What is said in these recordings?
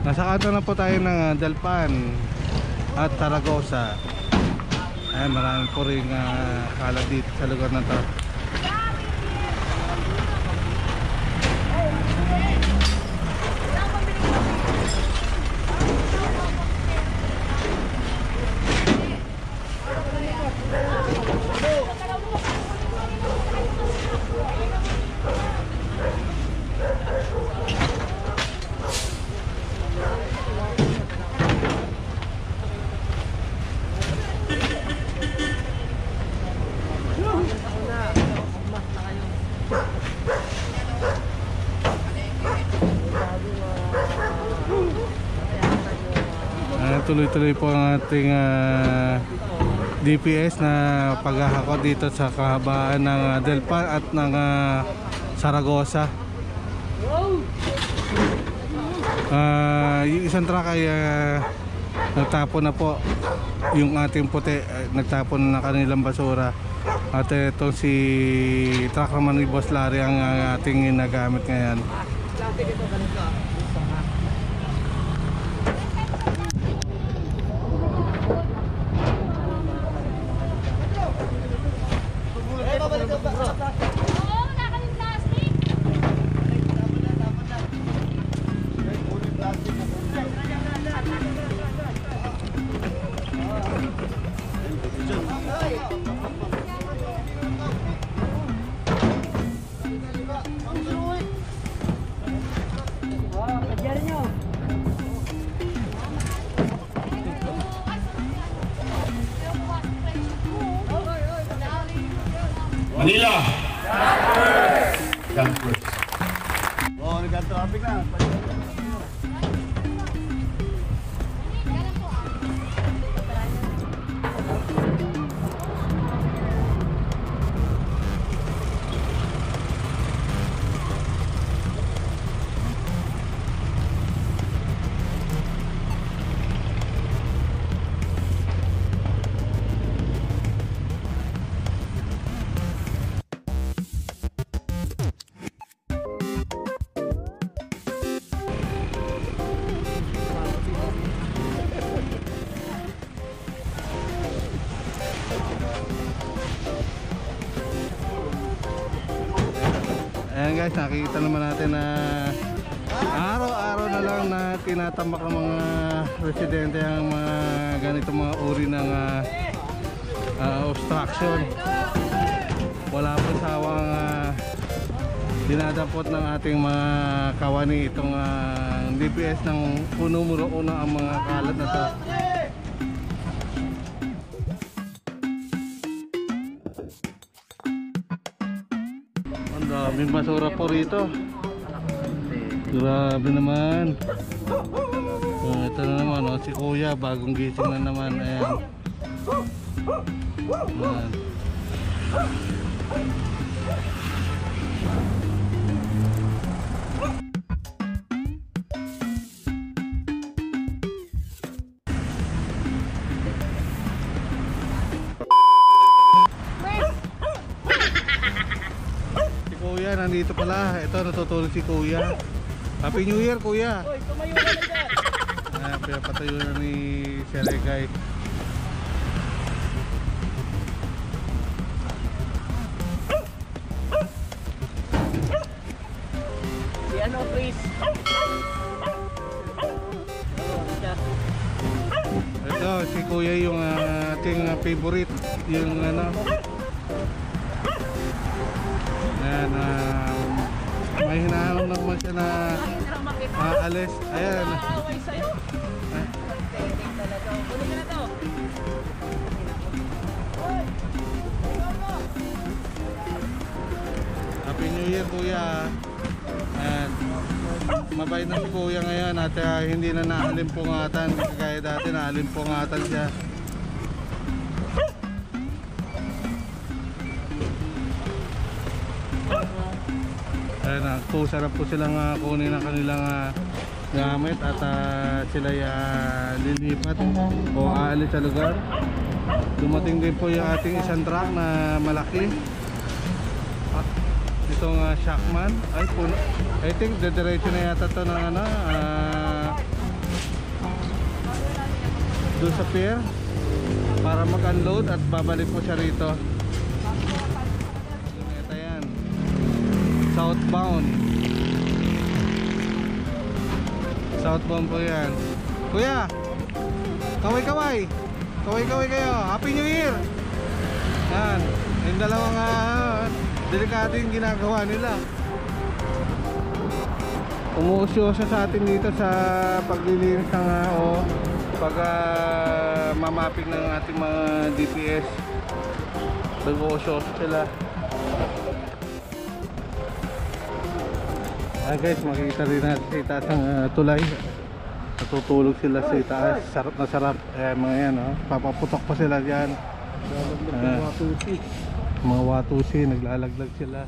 Nasa kanto na po tayo ng Dalpan at Zaragoza. Ayan, marami po rin kalat dito sa lugar na to. Tuloy-tuloy po ang ating DPS na paghahakot dito sa kahabaan ng Dalpan at ng Zaragoza. Yung isang truck ay nagtapon na po yung ating puti, nagtapon na kanilang basura. At ito si truck naman ni Boss Larry ang ating ginagamit ngayon. Manila! God first. Oh, nagka-traffic na. Ayan guys, nakikita naman natin na araw-araw na lang na tinatambak ng mga residente ang mga ganitong mga uri ng obstruction. Wala po sawang dinadampot ng ating mga kawani itong DPS ng punumuro una ang mga kalat na to. Daming basura po rito. Grabe naman. Ito na naman, si Kuya, bagong gising na naman. Ayan. Ayan. Kuya, nandito pala. Ito, natutulog si Kuya. Happy New Year, Kuya. Hoy, tumayo ka na dyan. Pinapatayo na ni Seregay. Si ano, Chris? Ito, si Kuya yung ating favorite. Yung ano. Ayan, may hinahanap naman siya na alis. Ayan. Okay sa'yo. Kunin ka na to. Happy New Year, Kuya. Ayan. Mabait na si Kuya ngayon at hindi na naalimpungatan. Kaya dati naalimpungatan siya. Ayan, sarap po silang kunin ang kanilang gamit at sila lilipat o aalis sa lugar. Dumating din po yung ating isang truck na malaki. Itong Shackman. Ay, I think dediretso na yata ito ng doon sa pier para mag-unload at babalik po siya rito. Ito yan, southbound po yan. Kuya, kaway kayo, Happy New Year. Yan, yung dalawang delikado yung ginagawa nila. Umuusyo siya sa atin dito sa paglilinis ng mamapping ng ating mga DPS. Nag-uusyo sila. Guys, makikita rin natin sa itaas ng tulay. Natutulog sila sa itaas. Sarap na sarap. Mga yan, papaputok pa sila dyan. Mga watusi, naglalaglag sila.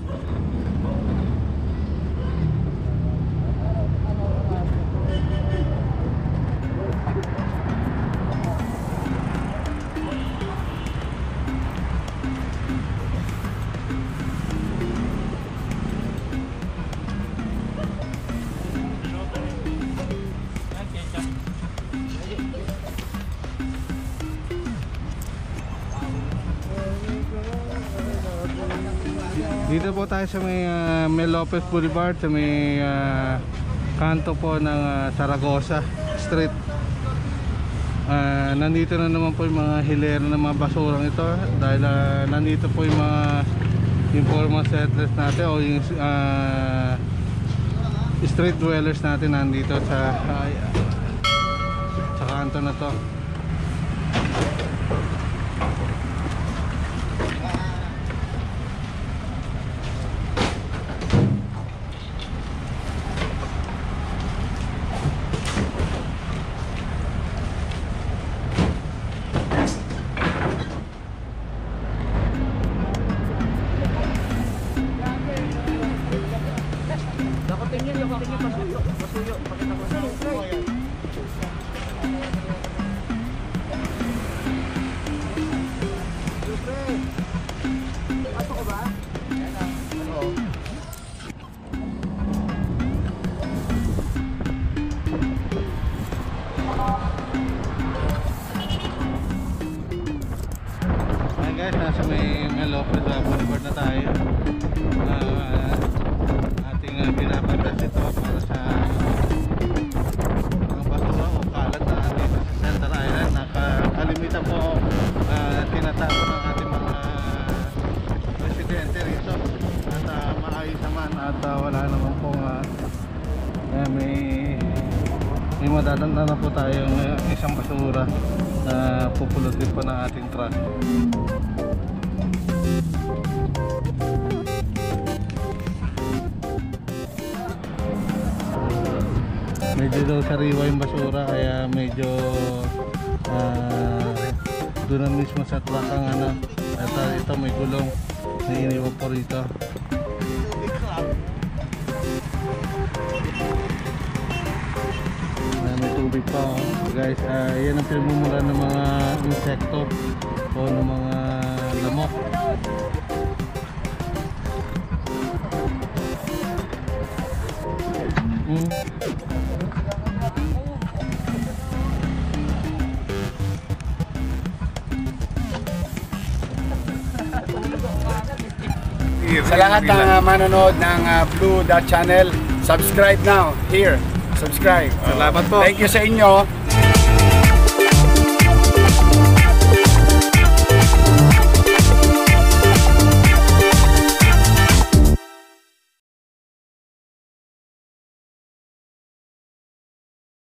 Dito po tayo sa may Mel Lopez Boulevard, sa may kanto po ng Zaragoza Street. Nandito na naman po yung mga hilera ng mga basurang ito dahil nandito po yung mga informal settlers natin o yung street dwellers natin nandito sa kanto na to. Nasa may Mel Lopez Boulevard na tayo. Ating pinapandas ito para sa mga basura o kalat na dito sa Center Island. Nakalimitan po tinatago ng ating mga residente rito at maayos naman at wala naman pong may matatanda na po tayong isang basura na pupulutin po ng ating truck. Medyo daw sariwa yung basura kaya medyo doon na mismo sa truck ang at ito may gulong na iniwan po rito. May tubig pa guys. Yan ang pinamumula ng mga insekto o ng mga lamok. Sa lahat ng manonood ng Bluedot channel, subscribe now, here, subscribe. Salamat po. Thank you sa inyo.